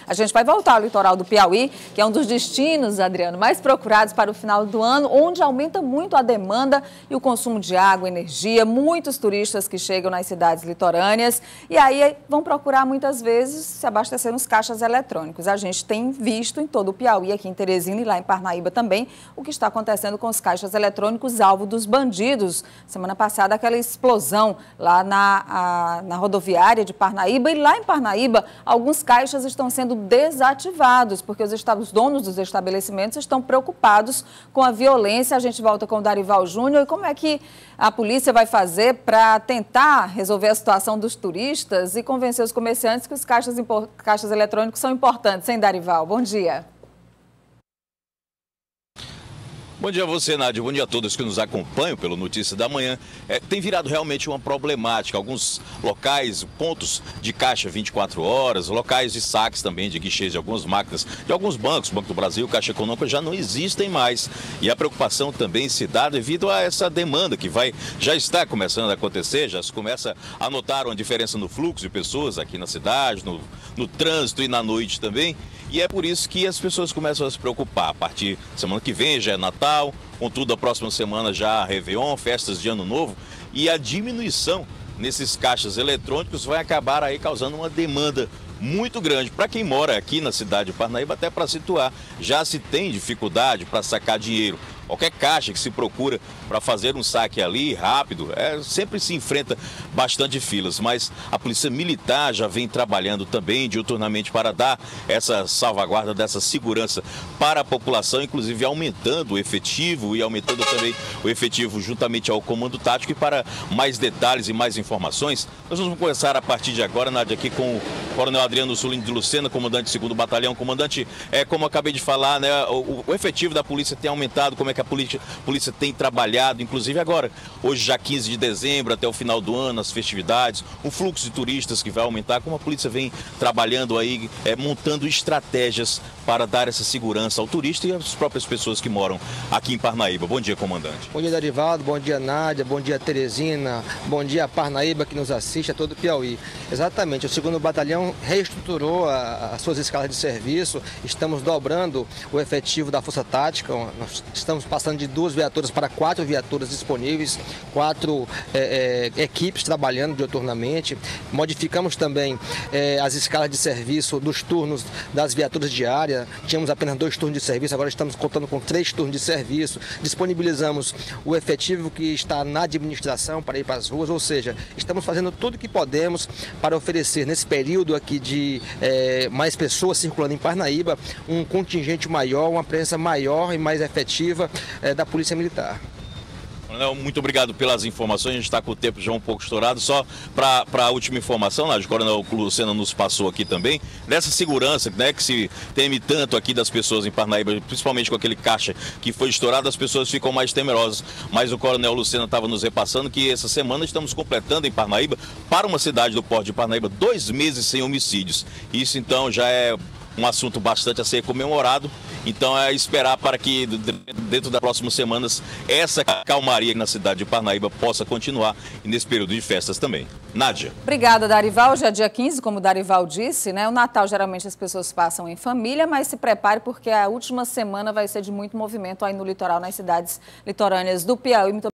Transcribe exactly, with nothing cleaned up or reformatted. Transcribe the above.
A gente vai voltar ao litoral do Piauí, que é um dos destinos, Adriano, mais procurados para o final do ano, onde aumenta muito a demanda e o consumo de água, energia, muitos turistas que chegam nas cidades litorâneas e aí vão procurar muitas vezes se abastecer nos caixas eletrônicos. A gente tem visto em todo o Piauí, aqui em Teresina e lá em Parnaíba também, o que está acontecendo com os caixas eletrônicos alvo dos bandidos. Semana passada, aquela explosão lá na, a, na rodoviária de Parnaíba, e lá em Parnaíba, alguns caixas estão sendo desativados, porque os, os donos dos estabelecimentos estão preocupados com a violência. A gente volta com o Darival Júnior. E como é que a polícia vai fazer para tentar resolver a situação dos turistas e convencer os comerciantes que os caixas, caixas eletrônicos são importantes, hein, Darival? Bom dia. Bom dia a você, Nádia. Bom dia a todos que nos acompanham pelo Notícia da Manhã. É, tem virado realmente uma problemática. Alguns locais, pontos de caixa vinte e quatro horas, locais de saques também, de guichês de algumas máquinas, de alguns bancos, Banco do Brasil, Caixa Econômica, já não existem mais. E a preocupação também se dá devido a essa demanda que vai, já está começando a acontecer, já se começa a notar uma diferença no fluxo de pessoas aqui na cidade, no, no trânsito e na noite também. E é por isso que as pessoas começam a se preocupar. A partir da semana que vem já é Natal, contudo a próxima semana já Réveillon, festas de Ano Novo, e a diminuição nesses caixas eletrônicos vai acabar aí causando uma demanda muito grande. Para quem mora aqui na cidade de Parnaíba, até para situar, já se tem dificuldade para sacar dinheiro. Qualquer caixa que se procura para fazer um saque ali rápido, é, sempre se enfrenta bastante filas, mas a Polícia Militar já vem trabalhando também diuturnamente para dar essa salvaguarda dessa segurança para a população, inclusive aumentando o efetivo e aumentando também o efetivo juntamente ao Comando Tático. E para mais detalhes e mais informações, nós vamos começar a partir de agora, Nádia, aqui com o Coronel Adriano Sulim de Lucena, comandante do segundo Batalhão. Comandante, é, como eu acabei de falar, né, o, o efetivo da polícia tem aumentado, como é que a polícia, a polícia tem trabalhado, inclusive agora, hoje já quinze de dezembro, até o final do ano, as festividades, o fluxo de turistas que vai aumentar, como a polícia vem trabalhando aí, é, montando estratégias para dar essa segurança ao turista e às próprias pessoas que moram aqui em Parnaíba. Bom dia, comandante. Bom dia, Darivaldo, bom dia, Nádia, bom dia, Teresina, bom dia, Parnaíba, que nos assiste, a todo o Piauí. Exatamente, o segundo Batalhão reestruturou a, as suas escalas de serviço, estamos dobrando o efetivo da Força Tática, nós estamos passando de duas viaturas para quatro viaturas disponíveis, quatro é, é, equipes trabalhando diuturnamente. Modificamos também é, as escalas de serviço dos turnos das viaturas diárias. Tínhamos apenas dois turnos de serviço, agora estamos contando com três turnos de serviço. Disponibilizamos o efetivo que está na administração para ir para as ruas, ou seja, estamos fazendo tudo o que podemos para oferecer nesse período aqui de é, mais pessoas circulando em Parnaíba, um contingente maior, uma presença maior e mais efetiva é, da Polícia Militar. Muito obrigado pelas informações, a gente está com o tempo já um pouco estourado. Só para a última informação, né, o Coronel Lucena nos passou aqui também, dessa segurança, né, que se teme tanto aqui das pessoas em Parnaíba, principalmente com aquele caixa que foi estourado, as pessoas ficam mais temerosas. Mas o Coronel Lucena estava nos repassando que essa semana estamos completando em Parnaíba, para uma cidade do Porto de Parnaíba, dois meses sem homicídios. Isso então já é um assunto bastante a ser comemorado. Então é esperar para que dentro das próximas semanas essa calmaria na cidade de Parnaíba possa continuar e nesse período de festas também. Nádia. Obrigada, Darival. Já é dia quinze, como o Darival disse, né? O Natal geralmente as pessoas passam em família, mas se prepare porque a última semana vai ser de muito movimento aí no litoral, nas cidades litorâneas do Piauí. Muito